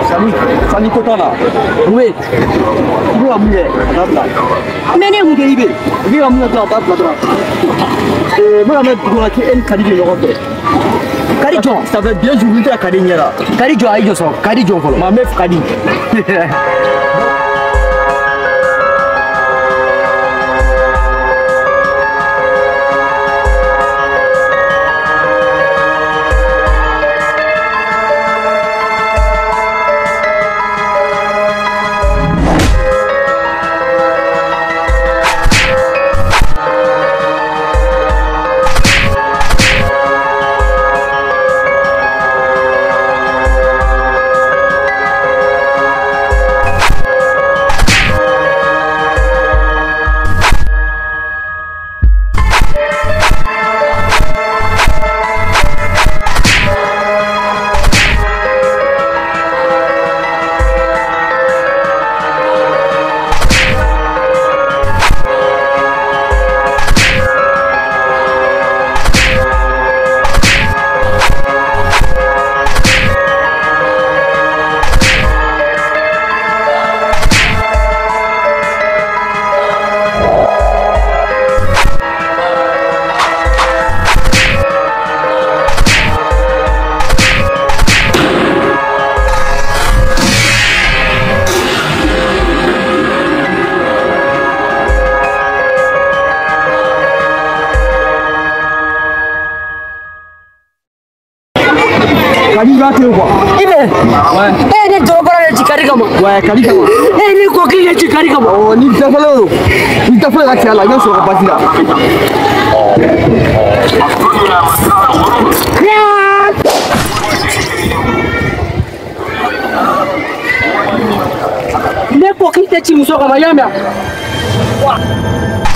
Sani kota la. Oui. Il va mouiller. Mais ne mouille libé. Il va mouiller dans la table là. Moi la mettre pour la une qualité de l'Europe. Kadijo, ça va bien jouer la Kadinyara. Kadijo aïe son. Kadijo follow. Ma meuf Kadi. Kali va te quoi. Ibe. Ouais. Eh ni dogora le chikari kama. Ouais, kali kama. Eh ni koki le chikari kama. Oh, ni tafalo. Ni tafalo la kiala, yo so rapati la. Ne koki te chimuso kama yamya.